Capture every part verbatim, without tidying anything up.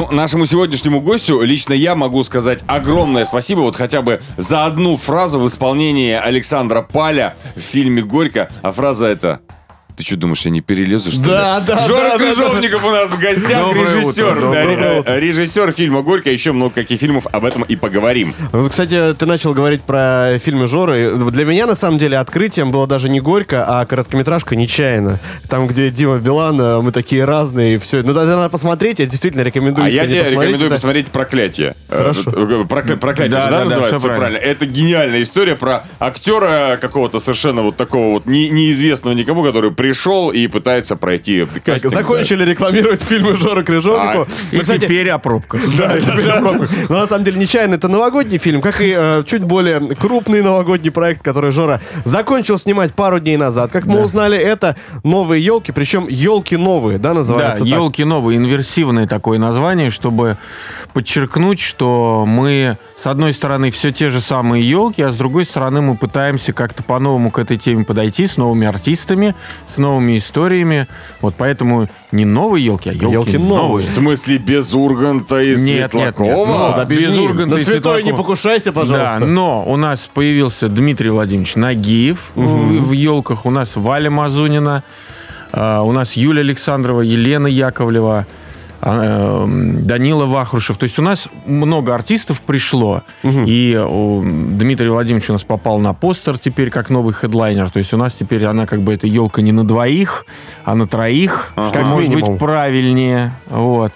Ну, нашему сегодняшнему гостю лично я могу сказать огромное спасибо вот хотя бы за одну фразу в исполнении Александра Паля в фильме «Горько». А фраза эта... Ты что, думаешь, я не перелезу, что ли? Да, да, Жора да, Крыжовников да, да. у нас в гостях, Доброе режиссер. утро, Да, доброе утро. Режиссер фильма «Горько», еще много каких фильмов, об этом и поговорим. Вот, кстати, ты начал говорить про фильмы Жоры. Для меня, на самом деле, открытием было даже не «Горько», а короткометражка «Нечаянно». Там, где Дима Билан, мы такие разные, и все. Ну, тогда надо посмотреть, я действительно рекомендую. А я тебе рекомендую да. посмотреть «Проклятие». Хорошо. Прокля... «Проклятие» да, же, да, да, называется? да, Все правильно. правильно. Это гениальная история про актера какого-то совершенно вот такого вот не... неизвестного никому, который пришел и пытается пройти Так, кастинг. закончили да. рекламировать фильмы Жоры Крыжовникова. А, и ну, кстати, теперь о пробках. Да, и теперь о пробках. Но на самом деле «Нечаянно» — это новогодний фильм, как и э, чуть более крупный новогодний проект, который Жора закончил снимать пару дней назад. Как мы Да. узнали, это новые елки, причем елки новые, да, называется Да, так? елки новые, инверсивное такое название, чтобы подчеркнуть, что мы, с одной стороны, все те же самые елки, а с другой стороны, мы пытаемся как-то по-новому к этой теме подойти, с новыми артистами, с новыми историями. Вот поэтому не новые елки, а елки, Елки новые. новые. В смысле без Урганта и Нет, нет, нет. Светлакова? Ну, Да, без без них. Урганта На и святой не Светлакова. покушайся, пожалуйста. Да, но у нас появился Дмитрий Владимирович Нагиев угу. в, в елках, у нас Валя Мазунина, э, у нас Юлия Александрова, Елена Яковлева, э, Данила Вахрушев. То есть у нас много артистов пришло, угу. и о, Дмитрий Владимирович у нас попал на постер теперь как новый хедлайнер. То есть у нас теперь она как бы эта елка не на двоих, а на троих, ага. что может минимум. быть правильнее. Вот.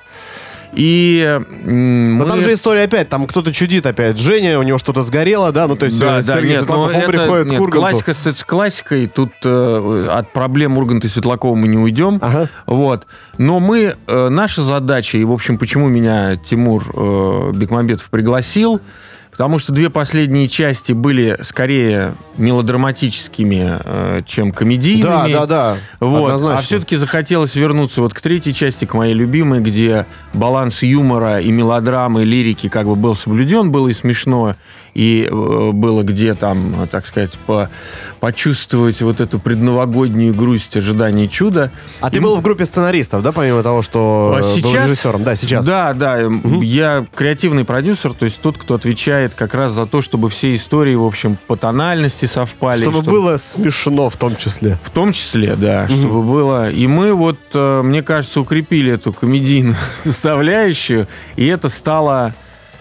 И Но мы... там же история опять, там кто-то чудит опять. Женя, у него что-то сгорело, да, ну то есть да, да, Сергей нет, Светлаков, он это, приходит нет, к Урганту. классика остается классикой, тут э, от проблем Урганта и Светлакова мы не уйдем, Ага. вот. Но мы, э, наша задача, и, в общем, почему меня Тимур э, Бекмамбетов пригласил, потому что две последние части были скорее мелодраматическими, э, чем комедийными. Да, да, да. Вот. Однозначно. А все-таки захотелось вернуться вот к третьей части, к моей любимой, где баланс юмора и мелодрамы, и лирики как бы был соблюден, было и смешно, и э, было где там, так сказать, по, почувствовать вот эту предновогоднюю грусть, ожидание чуда. А и ты был в группе сценаристов, да, помимо того, что а сейчас, был режиссером? Да, сейчас. Да, да. Угу. Я креативный продюсер, то есть тот, кто отвечает как раз за то, чтобы все истории, в общем, по тональности совпали. Чтобы, чтобы было смешно в том числе. В том числе, да, Угу. чтобы было. И мы вот, мне кажется, укрепили эту комедийную составляющую, и это стало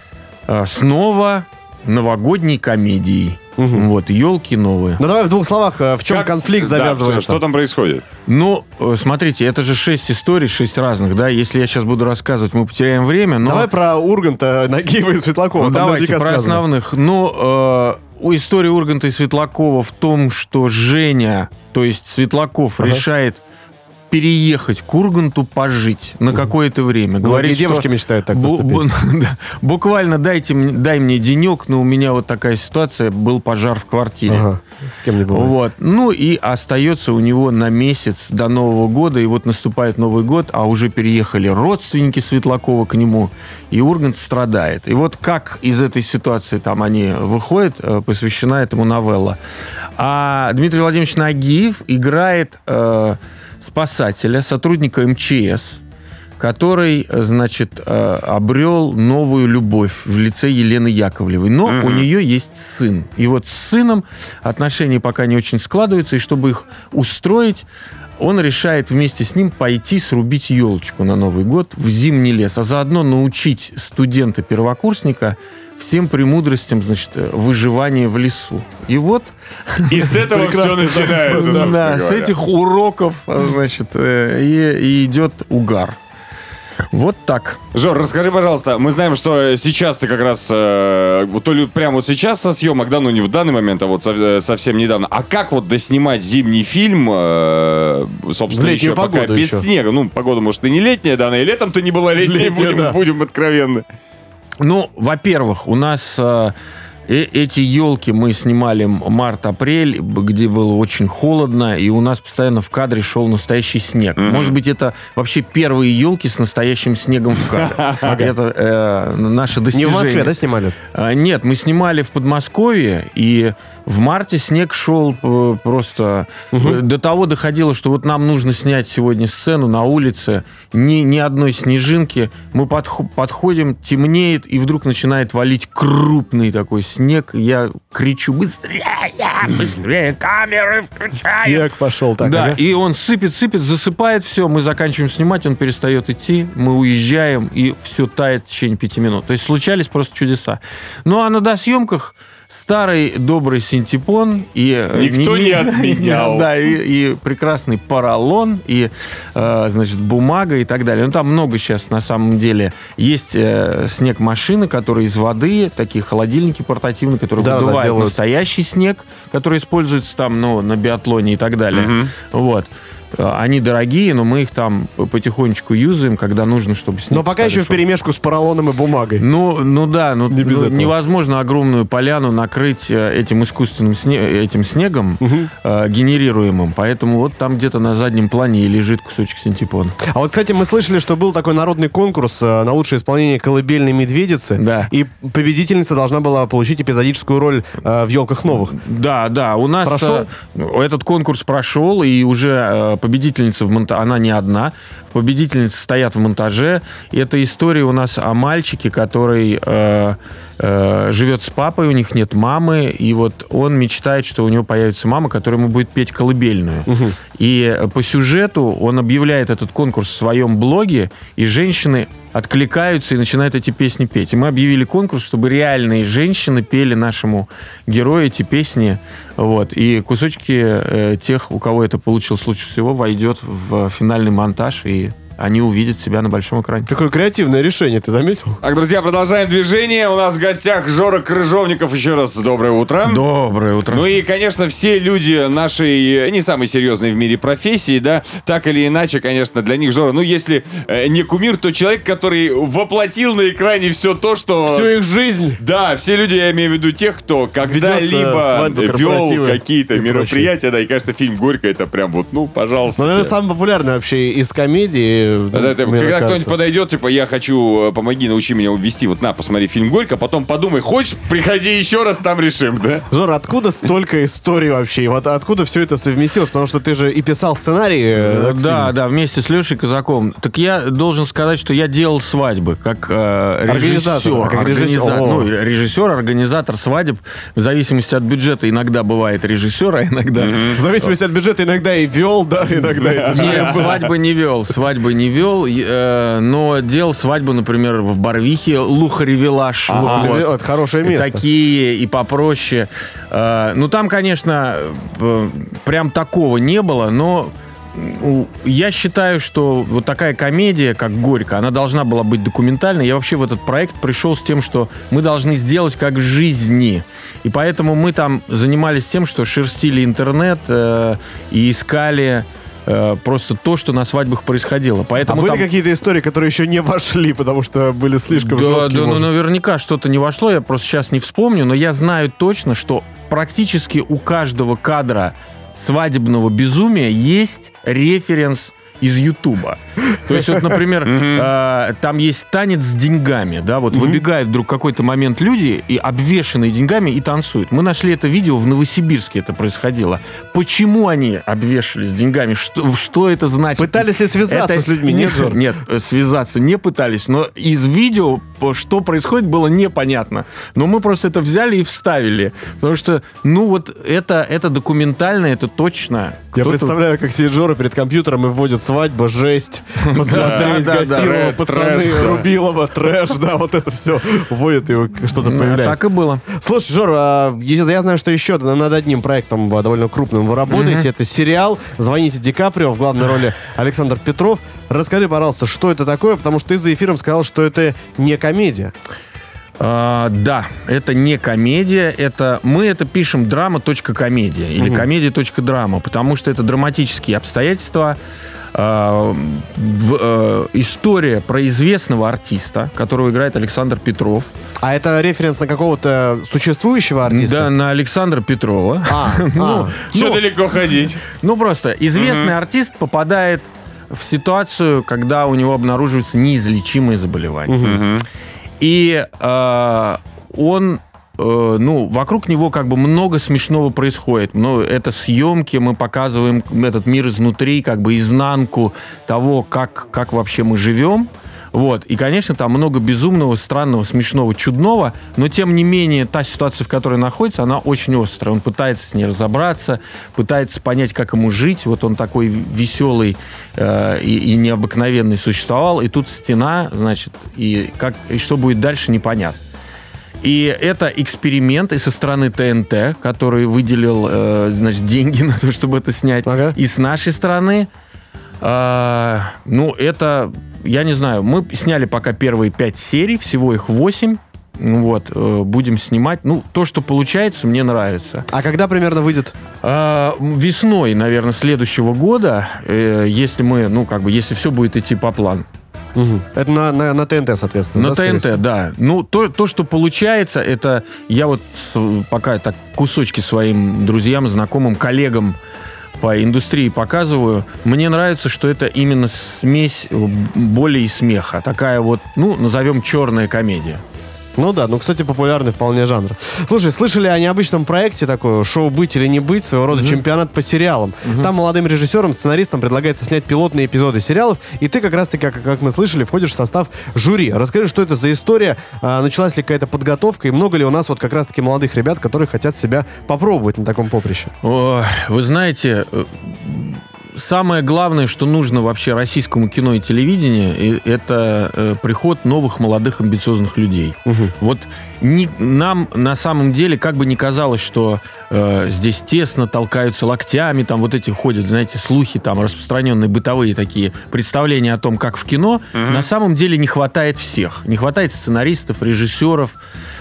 снова новогодней комедией. Угу. Вот, елки новые. Ну давай в двух словах, в чем Как конфликт с... да, завязывается? что, что там происходит? Ну, смотрите, это же шесть историй, шесть разных, да. Если я сейчас буду рассказывать, мы потеряем время. Но... Давай про Урганта, Нагиева и Светлакова. Ну, давайте про связано. основных. Ну, э, у истории Урганта и Светлакова в том, что Женя, то есть Светлаков, ага. решает переехать к Урганту пожить на какое-то время. Многие Говорит, девушки что мечтают так бу- поступить. бу- да, буквально дайте, мне- дай мне денек, но у меня вот такая ситуация, был пожар в квартире. Ага. С кем не бывает. Вот. Ну и остается у него на месяц до Нового года, и вот наступает Новый год, а уже переехали родственники Светлакова к нему, и Ургант страдает. И вот как из этой ситуации там они выходят, посвящена этому новелла. А Дмитрий Владимирович Нагиев играет э, спасателя, сотрудника эм че эс, который, значит, обрел новую любовь в лице Елены Яковлевой. Но mm-hmm. у нее есть сын. И вот с сыном отношения пока не очень складываются, и чтобы их устроить, он решает вместе с ним пойти срубить елочку на Новый год в зимний лес, а заодно научить студента-первокурсника всем премудростям, значит, выживания в лесу. И вот... И с этого все начинается, да, с этих уроков, значит, и, и идет угар. Вот так. Жор, расскажи, пожалуйста, мы знаем, что сейчас ты как раз, э, то ли прямо вот сейчас со съемок, да, ну не в данный момент, а вот со, совсем недавно. А как вот доснимать зимний фильм, э, собственно, еще пока без еще. снега? Ну, погода, может, и не летняя, да, и летом-то не была летняя, летняя будем, да. будем откровенны. Ну, во-первых, у нас... Э, э- эти елки мы снимали март-апрель, где было очень холодно, и у нас постоянно в кадре шел настоящий снег. Mm-hmm. Может быть, это вообще первые елки с настоящим снегом в кадре. Это э, наше достижение. Не в Москве, да, снимали? А, нет, мы снимали в Подмосковье, и в марте снег шел э, просто... Угу. До того доходило, что вот нам нужно снять сегодня сцену на улице, ни, ни одной снежинки. Мы подх- подходим, темнеет, и вдруг начинает валить крупный такой снег. Я кричу: быстрее, быстрее, камеры включаю. Снег пошел так. Да, ага. и он сыпет, сыпет, засыпает все. Мы заканчиваем снимать, он перестает идти, мы уезжаем, и все тает в течение пяти минут. То есть случались просто чудеса. Ну, а на досъемках старый добрый синтепон и никто не, не отменял, да, и, и прекрасный поролон, и э, значит, бумага и так далее. Ну, там много сейчас на самом деле есть э, снег-машины, которые из воды, такие холодильники портативные, которые да, выдувают да, настоящий снег, который используется там, ну, на биатлоне и так далее. Угу. Вот. Они дорогие, но мы их там потихонечку юзаем, когда нужно, чтобы снег... Но пока еще шел вперемешку с поролоном и бумагой. Ну, ну да, ну, Не ну невозможно огромную поляну накрыть этим искусственным сне... этим снегом, угу. э, генерируемым. Поэтому вот там где-то на заднем плане и лежит кусочек синтепона. А вот, кстати, мы слышали, что был такой народный конкурс на лучшее исполнение «Колыбельной медведицы». Да. И победительница должна была получить эпизодическую роль э, в «Елках новых». Да, да. У нас прошел? Э, этот конкурс прошел, и уже... Э, победительница в монтаже, она не одна, победительницы стоят в монтаже. И эта история у нас о мальчике, который э, э, живет с папой, у них нет мамы, и вот он мечтает, что у него появится мама, которая ему будет петь колыбельную. Угу. И по сюжету он объявляет этот конкурс в своем блоге, и женщины откликаются и начинают эти песни петь. И мы объявили конкурс, чтобы реальные женщины пели нашему герою эти песни. Вот. И кусочки э, тех, у кого это получилось лучше всего, войдет в финальный монтаж, и они увидят себя на большом экране. Какое креативное решение, ты заметил? Так, друзья, продолжаем движение. У нас в гостях Жора Крыжовников. Еще раз доброе утро. Доброе утро. Ну и, конечно, все люди нашей не самой серьезной в мире профессии, да, так или иначе, конечно, для них Жора, ну, если э, не кумир, то человек, который воплотил на экране все то, что... Всю их жизнь. Да, все люди, я имею в виду тех, кто когда-либо вел какие-то мероприятия, да, и, конечно, фильм «Горько» это прям вот, ну, пожалуйста. Ну, наверное, самый популярный вообще из комедий. Да, это, когда кто-нибудь подойдет, типа, я хочу, помоги, научи меня ввести, вот на, посмотри фильм «Горько», потом подумай, хочешь, приходи еще раз, там решим, да? Жора, откуда столько историй вообще? Вот откуда все это совместилось? Потому что ты же и писал сценарий. Да, да, вместе с Лешей Казаковым. Так я должен сказать, что я делал свадьбы как э, режиссер. Как режиссер. Ну, режиссер, организатор свадеб. В зависимости от бюджета иногда бывает режиссер, а иногда... В зависимости от бюджета иногда и вел, да, иногда это... Нет, свадьбы не вел, свадьбы не вел, э, но делал свадьбу, например, в Барвихе, Лухарь-Вилаж. Ага, вот. Это хорошее место. Такие и попроще. Э, ну, там, конечно, э, прям такого не было, но я считаю, что вот такая комедия, как «Горько», она должна была быть документальной. Я вообще в этот проект пришел с тем, что мы должны сделать как в жизни. И поэтому мы там занимались тем, что шерстили интернет э, и искали э, просто то, что на свадьбах происходило. Поэтому а были там... какие-то истории, которые еще не вошли, потому что были слишком да, жесткие? Да, ну наверняка что-то не вошло, я просто сейчас не вспомню, но я знаю точно, что практически у каждого кадра свадебного безумия есть референс из Ютуба. То есть, вот, например, э, там есть танец с деньгами, да, вот выбегают вдруг какой-то момент люди и обвешанные деньгами и танцуют. Мы нашли это видео в Новосибирске, это происходило. Почему они обвешались деньгами? Что, что это значит? Пытались ли связаться это... с людьми? Нет, Жор? Нет, связаться не пытались, но из видео, что происходит, было непонятно. Но мы просто это взяли и вставили. Потому что, ну вот, это, это документально, это точно. Я представляю, как сидит Жора перед компьютером и вводит свадьба, жесть, посмотреть, да, да, Гасилова, да, пацаны, трэш, да. Рубилова, трэш, да, вот это все вводит, и что-то появляется. Так и было. Слушай, Жор, а, я знаю, что еще над одним проектом довольно крупным вы работаете. Это сериал «Звоните Ди Каприо», в главной роли Александр Петров. Расскажи, пожалуйста, что это такое, потому что ты за эфиром сказал, что это не комедия. Uh, да, это не комедия, это мы это пишем драма.комедия или угу. комедия.драма, потому что это драматические обстоятельства, э, в, э, история про известного артиста, которого играет Александр Петров. А это референс на какого-то существующего артиста? Да, на Александра Петрова. А, а. Че далеко ходить? Ну, просто известный артист попадает в ситуацию, когда у него обнаруживаются неизлечимые заболевания. И э, он... ну, вокруг него как бы много смешного происходит. Ну, это съемки, мы показываем этот мир изнутри, как бы изнанку того, как, как вообще мы живем. Вот. И, конечно, там много безумного, странного, смешного, чудного, но, тем не менее, та ситуация, в которой находится, она очень острая. Он пытается с ней разобраться, пытается понять, как ему жить. Вот он такой веселый э, и, и необыкновенный существовал, и тут стена, значит, и, как, и что будет дальше, непонятно. И это эксперимент и со стороны ТНТ, который выделил, э, значит, деньги на то, чтобы это снять. Ага. И с нашей стороны, э, ну, это, я не знаю, мы сняли пока первые пять серий, всего их восемь. Вот, э, будем снимать. Ну, то, что получается, мне нравится. А когда примерно выйдет? Э, весной, наверное, следующего года, э, если мы, ну, как бы, если все будет идти по плану. Угу. Это на, на, на ТНТ, соответственно. На да, ТНТ, да. Ну, то, то, что получается, это я вот пока так кусочки своим друзьям, знакомым, коллегам по индустрии показываю. Мне нравится, что это именно смесь боли и смеха. Такая вот, ну, назовем, черная комедия. Ну да, ну, кстати, популярный вполне жанр. Слушай, слышали о необычном проекте такое, шоу «Быть или не быть», своего рода mm-hmm. чемпионат по сериалам. Mm-hmm. Там молодым режиссерам, сценаристам предлагается снять пилотные эпизоды сериалов, и ты как раз-таки, как, как мы слышали, входишь в состав жюри. Расскажи, что это за история, а, началась ли какая-то подготовка, и много ли у нас вот как раз-таки молодых ребят, которые хотят себя попробовать на таком поприще? О, вы знаете... Самое главное, что нужно вообще российскому кино и телевидению, это э, приход новых молодых амбициозных людей. Угу. Вот не, нам на самом деле, как бы ни казалось, что э, здесь тесно, толкаются локтями, там вот эти ходят, знаете, слухи, там распространенные бытовые такие представления о том, как в кино, угу. на самом деле не хватает всех. Не хватает сценаристов, режиссеров.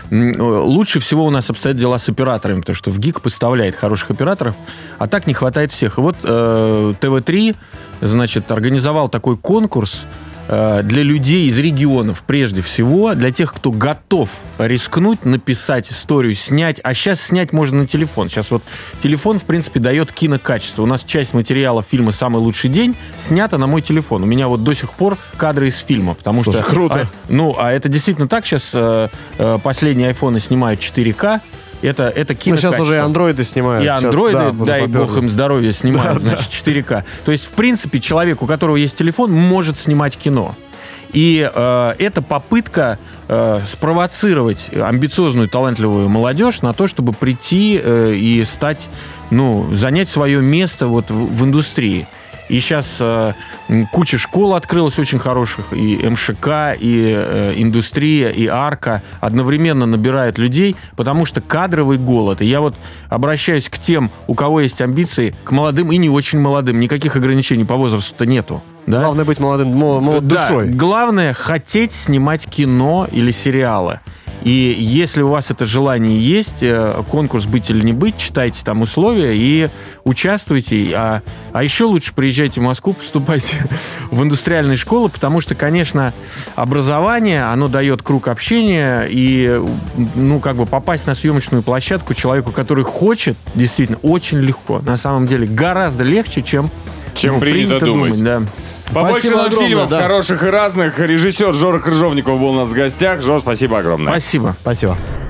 Лучше всего у нас обстоят дела с операторами, потому что в ГИК поставляет хороших операторов, а так не хватает всех. И вот э, тэ вэ три, значит, организовал такой конкурс э, для людей из регионов, прежде всего, для тех, кто готов рискнуть, написать историю, снять. А сейчас снять можно на телефон. Сейчас вот телефон, в принципе, дает кинокачество. У нас часть материала фильма «Самый лучший день» снята на мой телефон. У меня вот до сих пор кадры из фильма, потому Слушай, что... круто. А, ну, а это действительно так. Сейчас э, э, последние айфоны снимают четыре ка. Это, это кинокачество. Ну, сейчас уже и андроиды снимают. И андроиды, сейчас, да, дай бог им здоровья, снимают, да, значит, четыре ка. То есть, в принципе, человек, у которого есть телефон, может снимать кино. И э, это попытка э, спровоцировать амбициозную, талантливую молодежь на то, чтобы прийти э, и стать, ну, занять свое место вот в, в индустрии. И сейчас э, куча школ открылась очень хороших, и эм ша ка, и э, индустрия, и арка одновременно набирают людей, потому что кадровый голод. И я вот обращаюсь к тем, у кого есть амбиции, к молодым и не очень молодым. Никаких ограничений по возрасту-то нету. Да? Главное быть молодым, молод да, душой. Главное хотеть снимать кино или сериалы. И если у вас это желание есть, конкурс «Быть или не быть», читайте там условия и участвуйте. А, а еще лучше приезжайте в Москву, поступайте в индустриальные школы, потому что, конечно, образование, оно дает круг общения, и, ну, как бы попасть на съемочную площадку человеку, который хочет, действительно, очень легко. На самом деле, гораздо легче, чем, чем ну, принято, принято думать. думать да. Побольше Побольше нам фильмов, да. хороших и разных. Режиссер Жора Крыжовников был у нас в гостях. Жор, спасибо огромное. Спасибо. Спасибо.